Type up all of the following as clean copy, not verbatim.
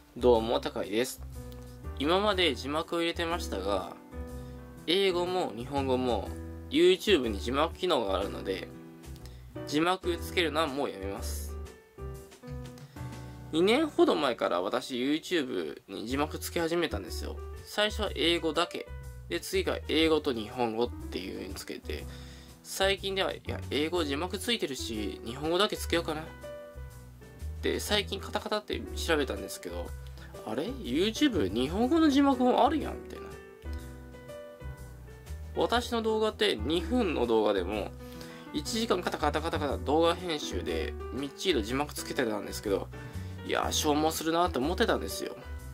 どうも、高井です。今まで字幕を入れてましたが、英語も日本語も YouTube に字幕機能があるので、字幕つけるのはもうやめます。2年ほど前から私 YouTube に字幕つけ始めたんですよ。最初は英語だけ。で、次が英語と日本語っていう風につけて、最近では、英語字幕ついてるし、日本語だけつけようかな。で、最近カタカタって調べたんですけど、あれ ?YouTube 日本語の字幕もあるやんみたいな。私の動画って2分の動画でも1時間カタカタ動画編集でみっちりと字幕つけてたんですけど、いやー消耗するなーって思ってたんですよ。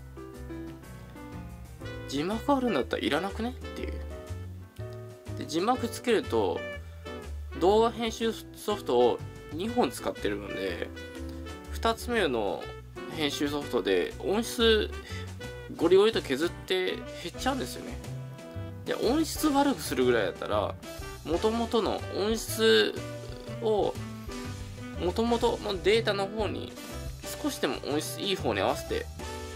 字幕あるんだったらいらなくねっていう。で、字幕つけると動画編集ソフトを2本使ってるので、2つ目の編集ソフトで音質ゴリゴリと削って減っちゃうんですよね。で、音質悪くするぐらいだったら元々の音質を元々のデータの方に少しでも音質いい方に合わせて、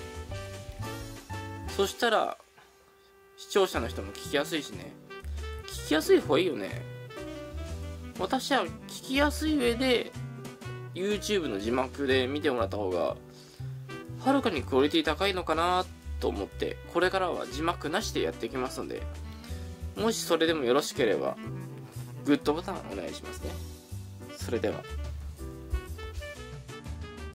そしたら視聴者の人も聞きやすいしね。聞きやすい方がいいよね。私は聞きやすい上で YouTube の字幕で見てもらった方がはるかにクオリティ高いのかなと思って、これからは字幕なしでやっていきますので、もしそれでもよろしければグッドボタンお願いしますね。それでは。